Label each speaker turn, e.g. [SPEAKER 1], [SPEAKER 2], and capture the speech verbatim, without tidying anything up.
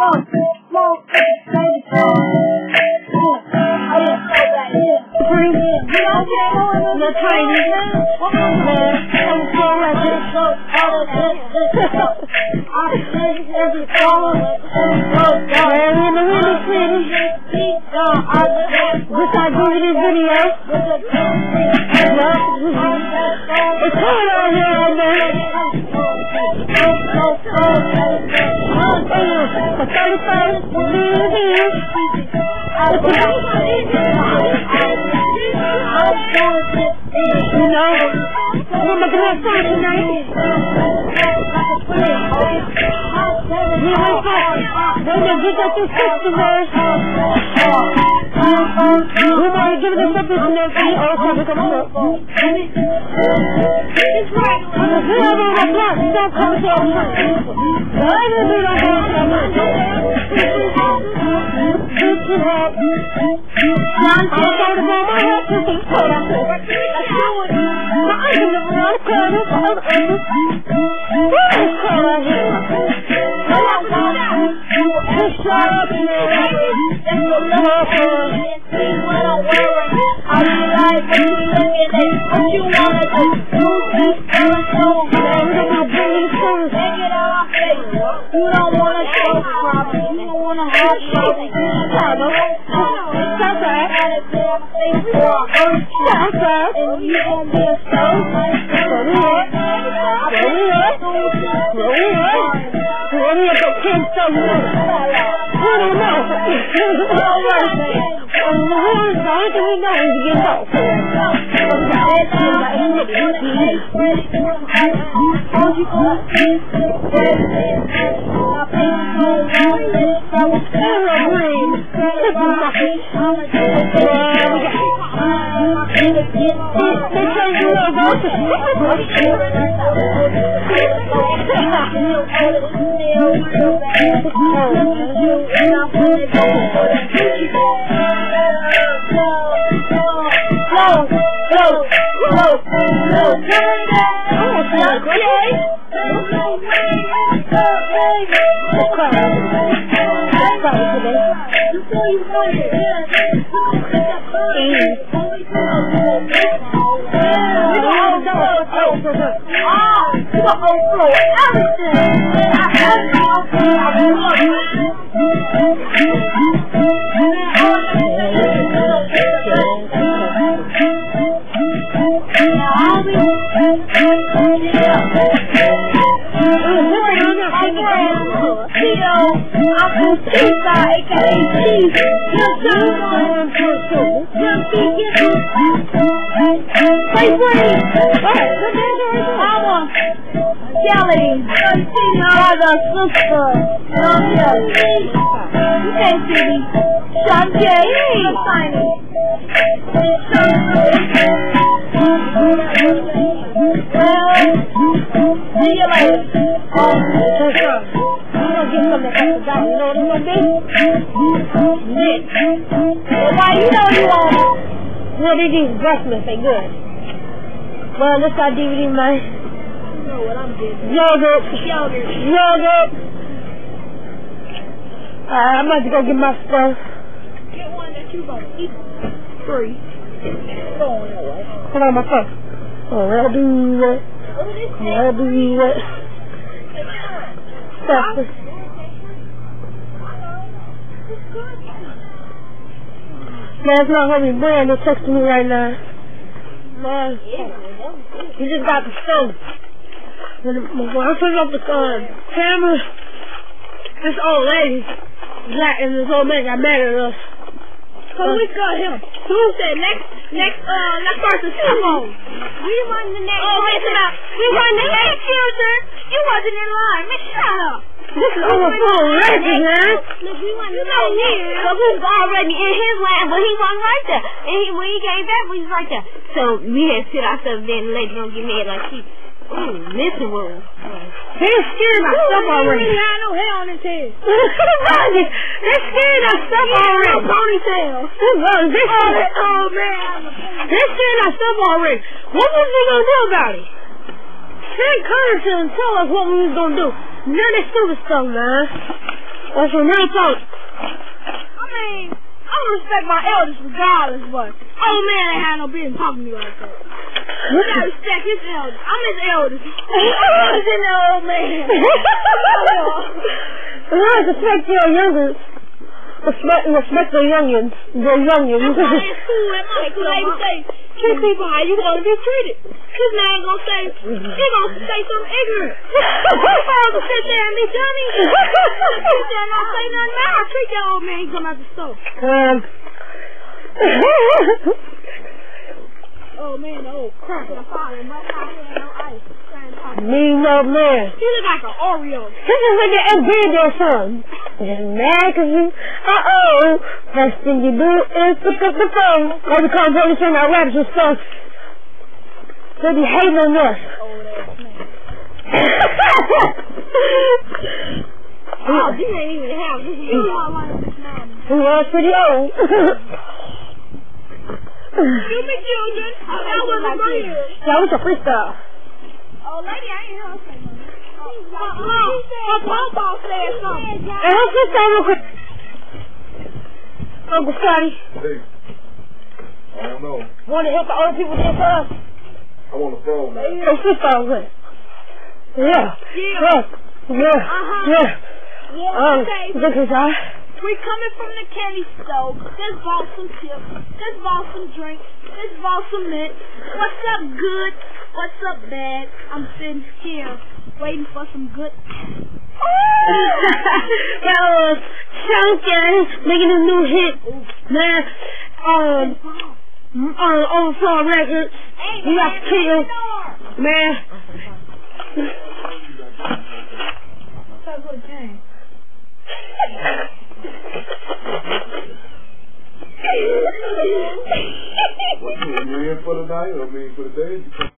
[SPEAKER 1] Well, this got D V D, man. You know what I'm getting. Yogurt. Yogurt. Yogurt. Alright, I'm about to go get my stuff.
[SPEAKER 2] Get one that you gonna eat free. Go on that way.
[SPEAKER 1] Hold on, my phone. Oh, that'll be what? That'll be what? Stuff. Man, it's not gonna be Brand. They're texting me right now. Man, he just got the phone. When, when I turned off the uh, camera, this old lady, Black, and this old man got mad at us.
[SPEAKER 2] So uh, we got him. Who said next, next, uh, next person, come on. We won the next. Oh, wait a minute. We won the next children. You wasn't in line. Man, shut up.
[SPEAKER 1] This is over full record, man.
[SPEAKER 2] Look, we won the next year.
[SPEAKER 3] Because we was already in his line, but he wasn't right there. And he, when he came back, we was right there. So we had to sit ourselves there and let him get mad like she, ooh, listen, whoa.
[SPEAKER 1] They're scared of stuff already.
[SPEAKER 2] He had no hair on his head.
[SPEAKER 1] They're scared of stuff already.
[SPEAKER 2] No ponytail.
[SPEAKER 1] Oh, man. They're scared of stuff already. What was we going to do about it? Send Connor to and tell us what we was going to do. None of that stupid stuff, man. That's some real talk.
[SPEAKER 2] I mean, I'm gonna respect my elders regardless, but old man ain't had no business talking to me like that. You gotta respect his elders. I'm his elders. I'm his old man.
[SPEAKER 1] You gotta respect your youngers. Respect, respect the youngins. The youngins.
[SPEAKER 2] That's why it's cool at my school. They say, treat people how you want to be treated. His man gonna say, he gonna say something ignorant. He's supposed to sit there and be dummy. Sit there and not say nothing now. I treat that old man, he come out the store.
[SPEAKER 1] Um.
[SPEAKER 2] Oh man, the old crap of the father, but not here, no ice.
[SPEAKER 1] Mean old man.
[SPEAKER 2] He look like an Oreo.
[SPEAKER 1] This is like an video song. Just mad cause you, uh-oh. First thing you do is pick up the phone. Or we call police on our raps and stuff. They be hating on us.
[SPEAKER 2] Old ass man.
[SPEAKER 3] Oh, this ain't even the house. This is
[SPEAKER 2] You know I want this man.
[SPEAKER 1] He was pretty old.
[SPEAKER 2] Stupid children. That was a real.
[SPEAKER 1] That was a freestyle.
[SPEAKER 2] Oh, lady, I ain't heard her say nothing. Oh, her papa said something.
[SPEAKER 1] Hey, what's freestyle real quick? Uncle Scotty.
[SPEAKER 4] Hey, I don't know.
[SPEAKER 1] Want to help the old people get for us?
[SPEAKER 4] I want a phone, man.
[SPEAKER 1] Hey, freestyle quick. Yeah.
[SPEAKER 2] Yeah.
[SPEAKER 1] Yeah. Yeah.
[SPEAKER 2] Uh-huh.
[SPEAKER 1] Yeah.
[SPEAKER 2] Yeah,
[SPEAKER 1] Um,
[SPEAKER 2] okay.
[SPEAKER 1] this is our...
[SPEAKER 2] We coming from the candy store. Let's bought some chips. Let's bought some drinks. Let's bought some mint. What's up, good? What's up, bad? I'm sitting here waiting for some good.
[SPEAKER 1] That was Chunkin making a new hit, man. Um, on Overflow Records.
[SPEAKER 2] Hey,
[SPEAKER 1] You got
[SPEAKER 2] man,
[SPEAKER 1] killed,
[SPEAKER 2] door.
[SPEAKER 1] man.
[SPEAKER 2] That's what it came.
[SPEAKER 4] What, you in for the night or I mean for the day?